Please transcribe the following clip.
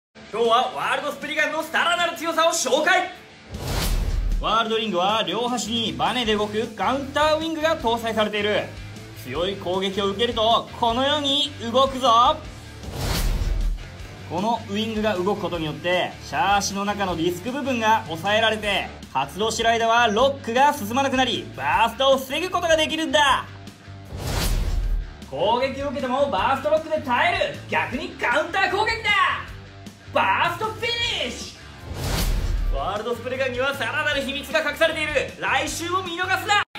今日はワールドスプリガンのさらなる強さを紹介。ワールドリングは両端にバネで動くカウンターウィングが搭載されている。強い攻撃を受けるとこのように動くぞ。このウィングが動くことによってシャーシの中のディスク部分が抑えられて、発動してる間はロックが進まなくなりバーストを防ぐことができるんだ。攻撃を受けてもバーストロックで耐える、逆にカウンター攻撃だ。バーストフィニッシュ。ワールドスプレガンにはさらなる秘密が隠されている。来週も見逃すな。